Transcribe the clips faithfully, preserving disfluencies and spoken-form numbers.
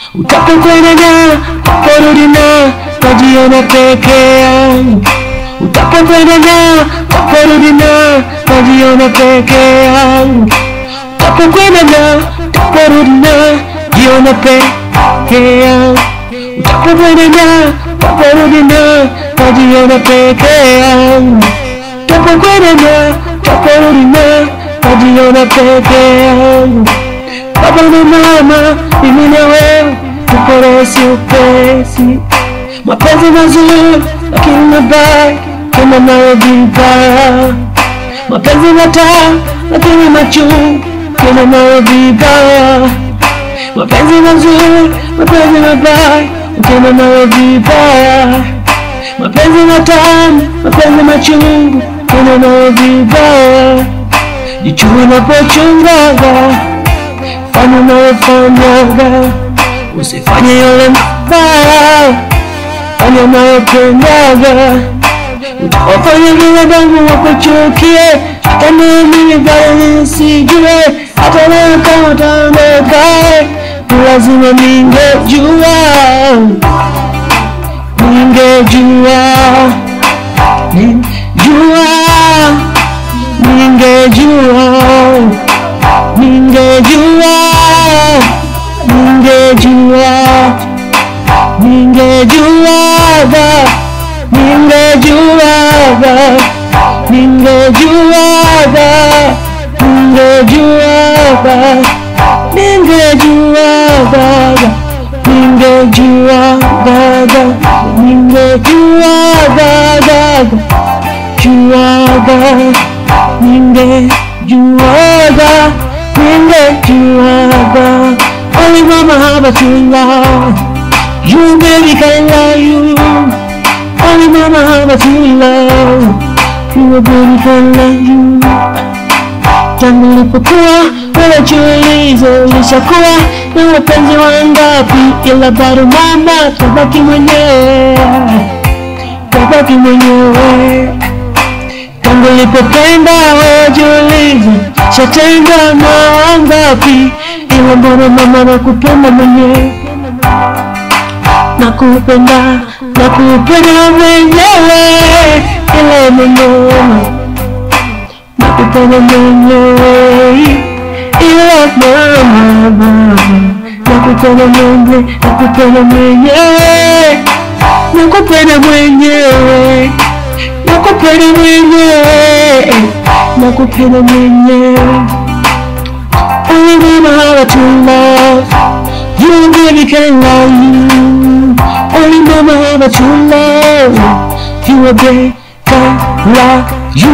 Utapokwenda na porudi na najiona peke yangu. Utapokwenda na porudi na najiona peke yangu. Utapokwenda na porudi na jiona peke yangu. Utapokwenda na porudi na najiona peke yangu. Utapokwenda na porudi na najiona peke yangu. Baba na mama, mimi na wewe tuporesi upesi. Mapenzi mazuri lakini mabaya kama nawe vibaya. Mapenzi matamu lakini machungu kama nawe vibaya. Mapenzi mazuri, mapenzi mabaya kama nawe vibaya. Mapenzi matamu, mapenzi machungu kama nawe vibaya. Jichua unapochungaga, fanya unayofanyaga. Usifanye yale mabaya, fanya unayopendaga. Utawafanya binadamu wakuchukie, hata mimi bado nisijue. Hata leo kama utaondoka, lazima ningejua. Ningejua, ningejua, ningejua, ningejua, ningejua, ningejua, ningejua, ningejua, ningejua, ningejua, ningejua, ningejua, ningejua, ningejua. Only mama have to love you, baby can love you. Only mama have to love you, baby can love you. Tangu nilipokuwa wewe jiulize, ulishakuwa na wapenzi wangapi? Ila bado mama tabaki mwenyewe, tabaki mwenyewe. Tangu nilipopenda wewe jiulize, shatenda na wangapi? Ila mbona mama nakupenda mwenyewe, nakupenda, nakupenda mwenyewe. Ila mama nakupenda mwenyewe, ila mama nakupenda mwenyewe, nakupenda mwenyewe, nakupenda mwenyewe, nakupenda mwenyewe, nakupenda mwenyewe. Only mama have to love you, baby can love you. Only mama have to love you, baby can love you.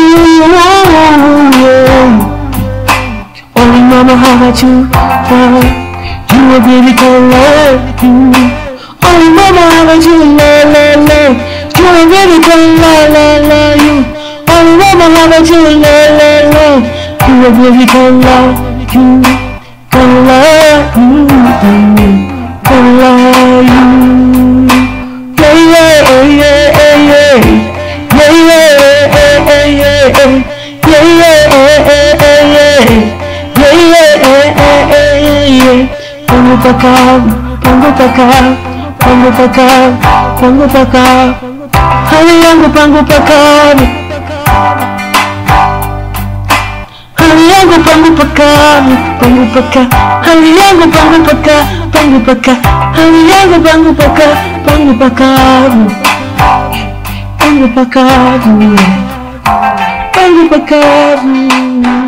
Only mama have to love you, baby can love you. Only mama have to love, love, love you, baby can love, love, love you. Only mama have to love, love, love you, baby can love you, can love you, can love you. Yeah, yeah, yeah, yeah, yeah, yeah, yeah, yeah, yeah, yeah. Pangu pakam, pangu pakam, pangu pakam, pangu pakam. Hali yangu pangu pakam, hali yangu pangu pakam, pangu pakam. Hali yangu pangu pakam, pangu pakam. Hali yangu pangu pakam, pangu pakam, pangu pakam, pangu pakam.